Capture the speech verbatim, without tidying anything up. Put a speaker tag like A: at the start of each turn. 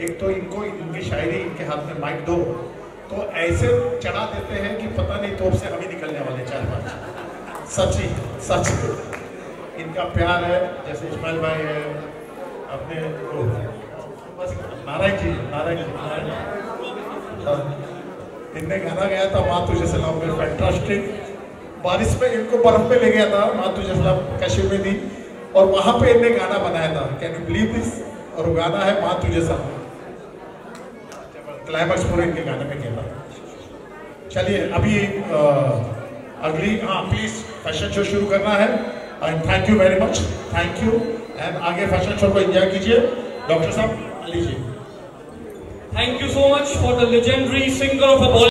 A: एक तो इनको इनकी शायरी इनके हाथ में माइक दो तो ऐसे चढ़ा देते हैं कि पता नहीं तोप से हम ही निकलने वाले चार पांच। सच्ची सच इनका प्यार है, जैसे इस्माइल भाई है अपने वो बस नारायण जी नारायण जी नारायण इनने गाना गाया था माँ तुझे सलाम में, फैंटास्टिक। बारिश में इनको बर्फ में ले गया था माँ तुझे सलाम कश्मीर में दी और वहां पे इनने गाना बनाया था, कैन यू बिलीव दिस। और वो गाना है माँ तुझे सलाम, क्लाइमैक्स पूरे इनके गाने में किया था। चलिए अभी आ, अगली हाँ प्लीज फैशन शो शुरू करना है and thank you very much, thank you and आगे फैशन शो को एंजॉय कीजिए। डॉक्टर साहब लीजिए।
B: Thank you so much for the legendary singer of a